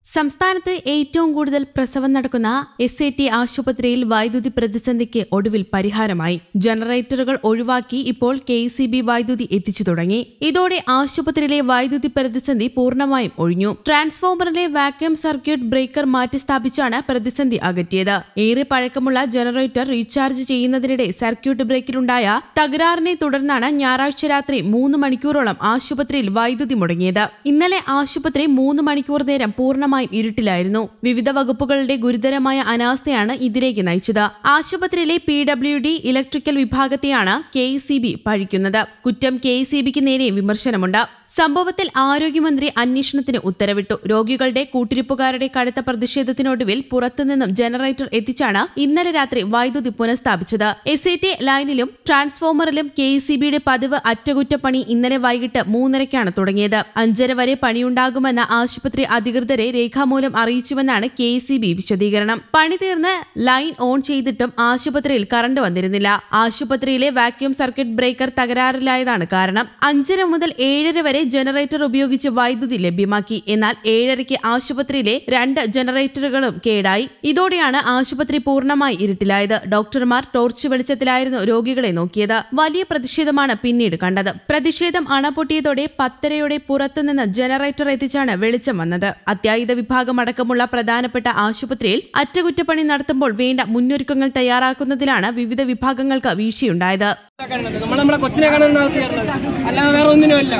സംസ്ഥാനത്ത് ഏറ്റവും കൂടുതൽ പ്രസവം നടക്കുന്ന SAT ആശുപത്രിയിൽ വൈദ്യുതി പ്രതിസന്ധിക്ക് ഒടുവിൽ പരിഹാരമായി. ജനറേറ്ററുകൾ ഒഴിവാക്കി ഇപ്പോൾ KECB വൈദ്യുതി എത്തിച്ചു തുടങ്ങി. ഇതോടെ ആശുപത്രിയിലെ വൈദ്യുതി പ്രതിസന്ധി പൂർണ്ണമായും ഒഴിഞ്ഞു. ട്രാൻസ്ഫോമറിലെ വാക്യൂം സർക്യൂട്ട് ബ്രേക്കർ മാറ്റിസ്ഥാപിച്ചാണ് പ്രതിസന്ധി അകറ്റിയത്. ഏറെ പഴക്കമുള്ള ജനറേറ്റർ റീചാർജ് ചെയ്യുന്നതിനിടെ സർക്യൂട്ട് ബ്രേക്കിലുണ്ടായ തകരാറിനെ തുടർന്നാണ് ഞായറാഴ്ച രാത്രി 3 മണിക്കൂറോളം ആശുപത്രിയിൽ വൈദ്യുതി മുടങ്ങിയത്. ഇന്നലെ ആശുപത്രി 3 മണിക്കൂർ നേരം പൂർണ്ണമായി ഇരുട്ടിലായിരുന്നു. വിവിധ വകുപ്പുകളുടെ ഗുരുതരമായ അനാസ്ഥയാണ് ഇതിലേക്ക് നയിച്ചത്. ആശുപത്രിയിലെ PWD ഇലക്ട്രിക്കൽ വിഭാഗത്തെയാണ് KECB പഴിക്കുന്നത്. കുറ്റം KECBക്ക് നേരെ വിമർശനമുണ്ട്. സംഭവത്തിൽ ആരോഗ്യമന്ത്രി അന്വേഷണത്തിന് ഉത്തരവിട്ടു. രോഗികളുടെ കൂട്ടിരിപ്പുകാരുടെ കടുത്ത പ്രതിഷേധത്തിനൊടുവിൽ പുറത്തുനിന്നും ജനറേറ്റർ എത്തിച്ചാണ് ഇന്നലെ രാത്രി വൈദ്യുതി പുനഃസ്ഥാപിച്ചത്. SAT ലൈനിലും ട്രാൻസ്ഫോമറിലും KECBയുടെ പതിവ് അറ്റകുറ്റപ്പണി ഇന്നലെ വൈകിട്ട് 3:30-ക്കാണ് തുടങ്ങിയത്. 5:30 വരെ പണിയുണ്ടാകുമെന്ന ആശുപത്രി അധികൃതരെ രേഖാമൂലം അറിയിച്ചുവെന്നാണ് KECB വിശദീകരണം. പണി തീർന്ന് ലൈൻ ഓൺ ചെയ്തിട്ടും ആശുപത്രിയിൽ കറണ്ട് വന്നിരുന്നില്ല. ആശുപത്രിയിലെ വാക്യൂം സർക്യൂട്ട് ബ്രേക്കർ തകരാറിലായതാണ് കാരണം. 5:30 മുതൽ 7:30 വരെ ജനറേറ്റർ ഉപയോഗിച്ച് വൈദ്യുതി ലഭ്യമാക്കി. എന്നാൽ 7:30-ക്ക് ആശുപത്രിയിലെ 2 ജനറേറ്ററുകളും കേടായി. ഇതോടെയാണ് ആശുപത്രി പൂർണ്ണമായി ഇരുട്ടിലായത്. ഡോക്ടർമാർ ടോർച്ച് വെളിച്ചത്തിലായിരുന്നു രോഗികളെ നോക്കിയത്. വലിയ പ്രതിഷേധമാണ് പിന്നീട് കണ്ടത്. പ്രതിഷേധം അണപൊട്ടിയതോടെ 10:30-യോടെ പുറത്തുനിന്ന് ജനറേറ്റർ എത്തിച്ചാണ് വെളിച്ചം വന്നത്. അത്യാഹിത വിഭാഗം അടക്കമുള്ള പ്രധാനപ്പെട്ട ആശുപത്രിയിൽ അറ്റകുറ്റപ്പണി നടത്തുമ്പോൾ വേണ്ട മുന്നൊരുക്കങ്ങൾ തയ്യാറാക്കുന്നതിലാണ് വിവിധ വിഭാഗങ്ങൾക്ക് വീഴ്ചയുണ്ടായത്. നമ്മളെ കൊച്ചിനെ കാണാൻ അല്ലാതെ വേറെ ഒന്നിനുമല്ല.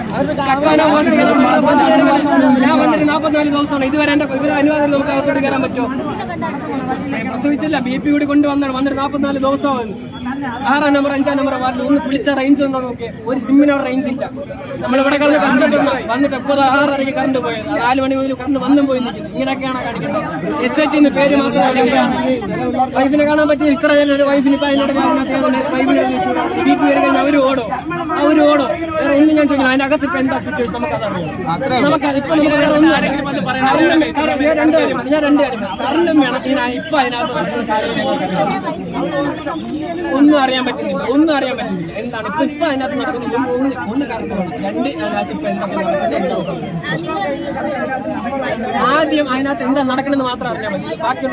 ഞാൻ വന്നിട്ട് 44 ദിവസമാണ്. ഇതുവരെ എന്റെ അനുവാദം നമുക്ക് അകത്തോട്ട് കയറാൻ പറ്റുമോ? പ്രസവിച്ചില്ല. BP കൂടി കൊണ്ടുവന്നാണ്. വന്നിട്ട് 44 ദിവസമാണ്. 6-ാം നമ്പർ 5-ാം നമ്പർ വാർഡിൽ ഒന്ന് വിളിച്ച റേഞ്ച് ഉണ്ടോ നോക്കി. ഒരു സിമ്മിനോട് റേഞ്ച് ഇല്ല. നമ്മളിവിടെ കറണ്ട് വന്നിട്ട് 6:30-ക്ക് കറണ്ട് പോയത്. 4 മണി മുതൽ കറണ്ട് വന്നും പോയി നിൽക്കുന്നത്. ഇങ്ങനെയൊക്കെയാണ് കാണിക്കുന്നത്. SAT പേര് മാത്രമല്ല. വൈഫിനെ കാണാൻ പറ്റിയ ഇത്ര ഒരു വൈഫിന് ഇപ്പൊ അതിനോട് BP വരെ കഴിഞ്ഞാൽ അവര് ഓടോ. വേറെ ഒന്നും ഞാൻ ചോദിക്കണം. അതിന്റെ അകത്ത് ഇപ്പൊ എന്താ സിറ്റുവേഷൻ നമുക്കതറിയാം. നമുക്കതിപ്പോ വേറെ ഒന്നും അറിയാം. ഞാൻ 2 കാര്യം കറണ്ടും വേണം. ഇപ്പൊ അതിനകത്ത് നടക്കുന്ന കാര്യങ്ങൾ ഒന്നും അറിയാൻ പറ്റുന്നില്ല. എന്താണ് ഇപ്പൊ അതിനകത്ത് നടക്കുന്നത്? ഒന്ന് കറണ്ട് വേണം. 2 അതിനകത്ത് ഇപ്പൊ എന്തൊക്കെ നടക്കുന്നത്. ആദ്യം അതിനകത്ത് എന്താ നടക്കണമെന്ന് മാത്രം അറിയാൻ പറ്റും. ബാക്കിയുള്ള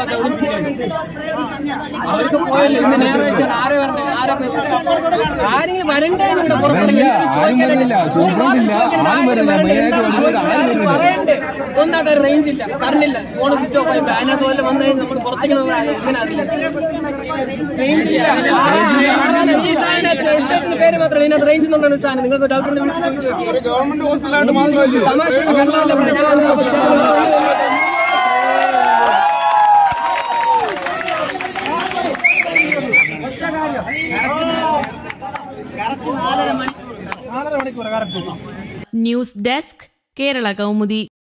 അവർക്ക് പോയല്ലോ. ഇന്ന് ഞായറാഴ്ച ആരെ വരണേ? ആരെങ്കിലും വരണ്ടേ? പറയണ്ടേ? ഒന്നാമത്തെ റേഞ്ച് ഇല്ല, കറണ്ടില്ല, ഫോൺ സ്വിച്ച് ഓഫ് ആയി. അതിനകത്ത് പോലെ വന്നു കഴിഞ്ഞാൽ നമ്മൾ പുറത്തേക്ക് ഇങ്ങനെ അറിയില്ല. റേഞ്ച് ഇല്ല. ഈ സാധനത്തിന് പേര് മാത്രമല്ല. ഇതിനകത്ത് റേഞ്ച് എന്നുള്ളൊരു സാധനം നിങ്ങൾക്ക് ഡോക്ടറിനെ വിളിച്ച് ചോദിച്ചു നോക്കി. ഗവൺമെന്റ് ഹോസ്പിറ്റലായിട്ട് മാത്രമല്ല. തമാശ ന്യൂസ് ഡെസ്ക് കേരള കൗമുദി.